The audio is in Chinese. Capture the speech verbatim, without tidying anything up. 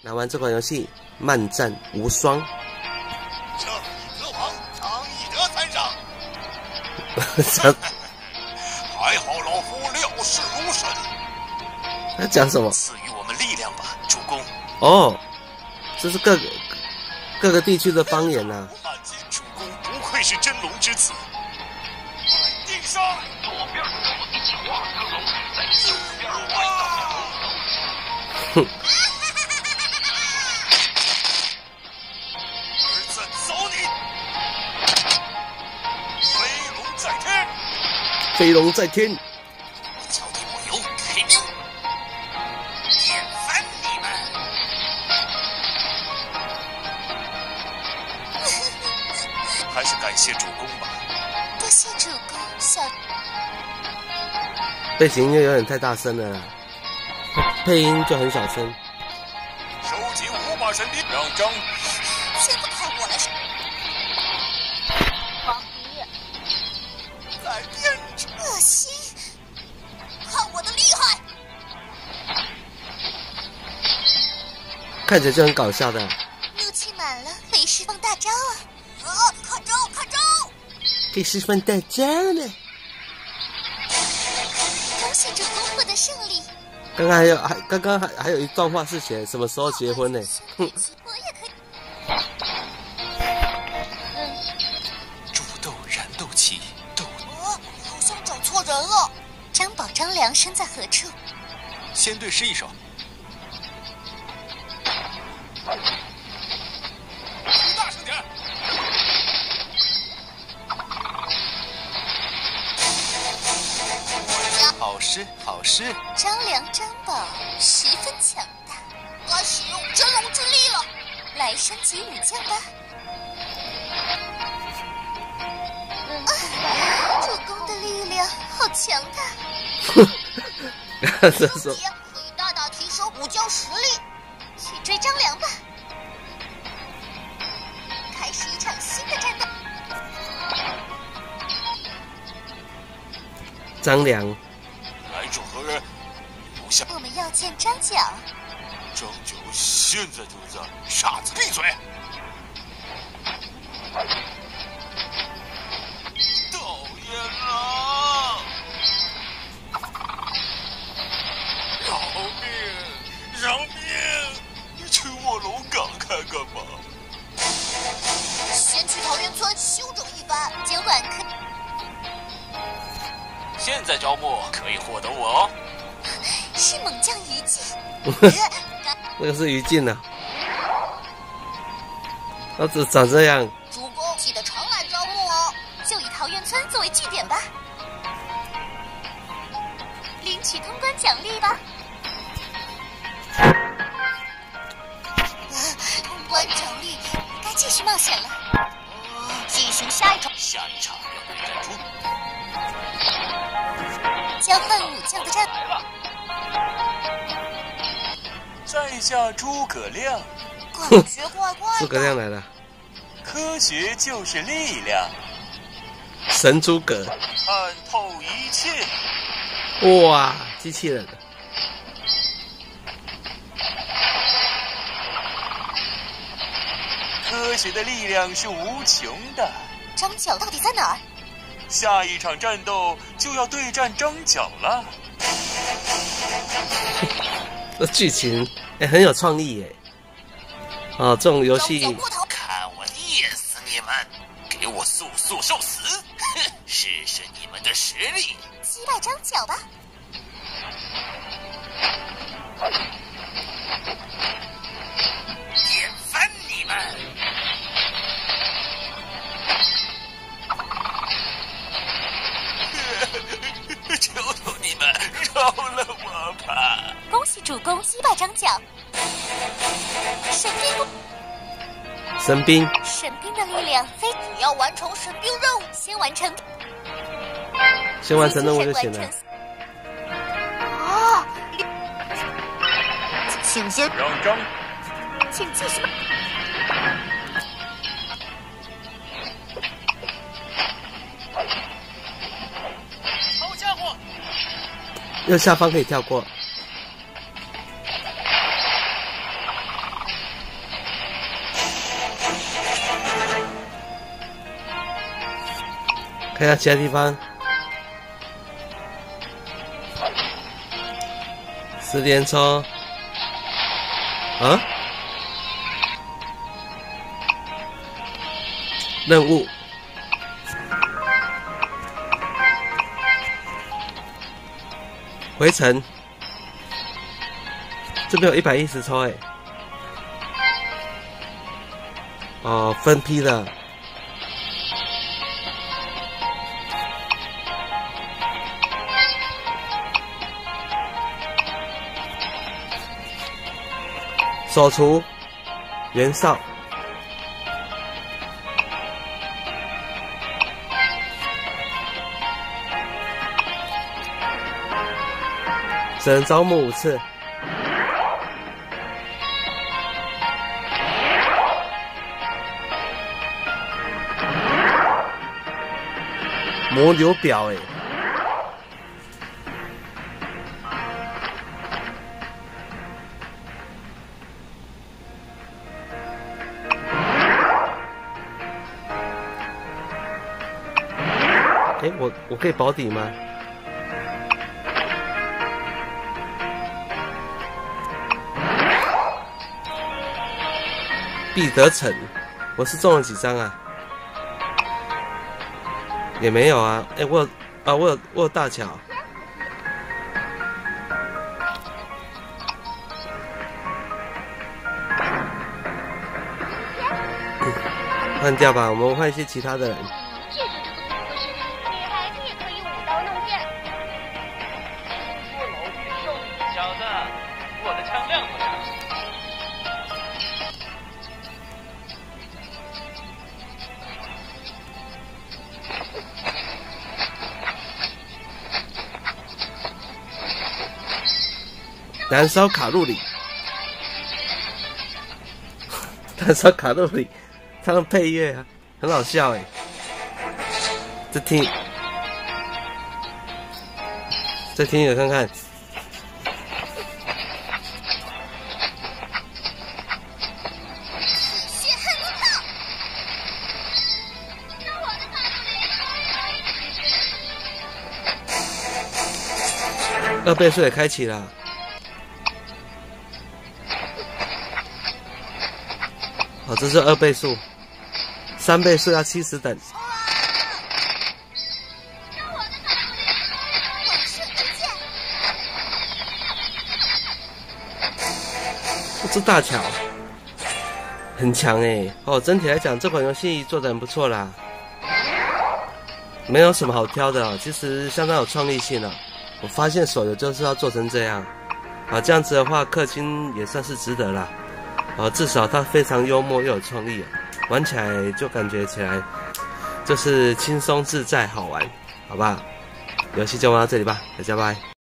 来玩这款游戏，慢战无双。 正义得王，常义得三赏。还好老夫料事如神。 他讲什么？ 赐予我们力量吧，主公。 哦，这是各个各个地区的方言呐、啊。 主公不愧是真龙之子。定上。左边跟我一起画个龙，在右边歪倒。 哼。 儿子，走你！飞龙在天。 飞龙在天。 交给我游，开兵！点翻你们！还是感谢主公吧。 多谢主公，小。 背景音乐有点太大声了啦，配音就很小声。 收集五把神兵，让张。 现在看我来说。 放屁！在天之。 恶心！看我的厉害！ 看起来就很搞笑的。 怒气满了，可以释放大招啊！啊，看招，看招！ 可以释放大招了。 恭喜主公获得胜利。 刚刚还有还刚刚还还有一段话是写什么时候结婚呢？哼。 我也可以。 煮豆燃豆萁，豆。 哦，好像找错人了。张宝、张良身在何处？ 先对诗一首。你大声点。好诗，好诗。 张良、张宝十分强大，该使用真龙之力了。来升级武将吧。啊，主公的力量好强大。 这说可以大大提升武将实力。去追张良吧。开始一场新的战斗。 张良。 来者何人？留下。 我们要见张角。 张角现在就在。傻子，闭嘴！讨厌了！饶命！饶命！你去卧龙岗看看吧。 先去桃源村休整一番，今晚可。 现在招募可以获得我哦。 是猛将于禁。 那个是于禁呐。他只长这样。 主公记得常来招募哦。就以桃源村作为据点吧。领取通关奖励吧。通关奖励，该继续冒险了。进行下一场。 下一场要对战出。 交换武将的战。 在下诸葛亮。 感觉怪怪的。 诸葛亮来了。 科学就是力量。 神诸葛。 看透一切。 哇，机器人。 科学的力量是无穷的。 张角到底在哪儿？ 下一场战斗就要对战张角了。 这剧情哎、欸、很有创意耶！啊，这种游戏看我捏死你们，给我速速受死！哼，试试你们的实力。 击败张角吧。 点翻你们！求求你们饶了我吧！ 恭喜主公击败张角。神兵， 神兵， 神兵的力量非只要完成神兵任务，先完成， 先完成任务就行了。 啊！请先让张， 请继续。 好家伙！ 右下方可以跳过。 看一下其他地方。十连抽。啊？任务。回程。这边有一百一十抽哎。哦，分批的。手厨袁绍，只能招募五次。魔流表哎。哎，我我可以保底吗？必得逞，我是中了几张啊？也没有啊。哎，我有啊，我有我有大巧。换掉吧，我们换一些其他的人。燃烧卡路里，燃烧卡路里，他们配乐啊，很好笑哎。这听，这听着看看。二倍速也开启了。好，这是二倍速，三倍速要七十等。这大巧，很强哎！哦，整体来讲，这款游戏做得很不错啦，没有什么好挑的哦，其实相当有创意性了。我发现手游就是要做成这样，啊，这样子的话，氪金也算是值得啦。啊，至少它非常幽默又有创意，玩起来就感觉起来就是轻松自在好玩，好不好？游戏就玩到这里吧，大家拜。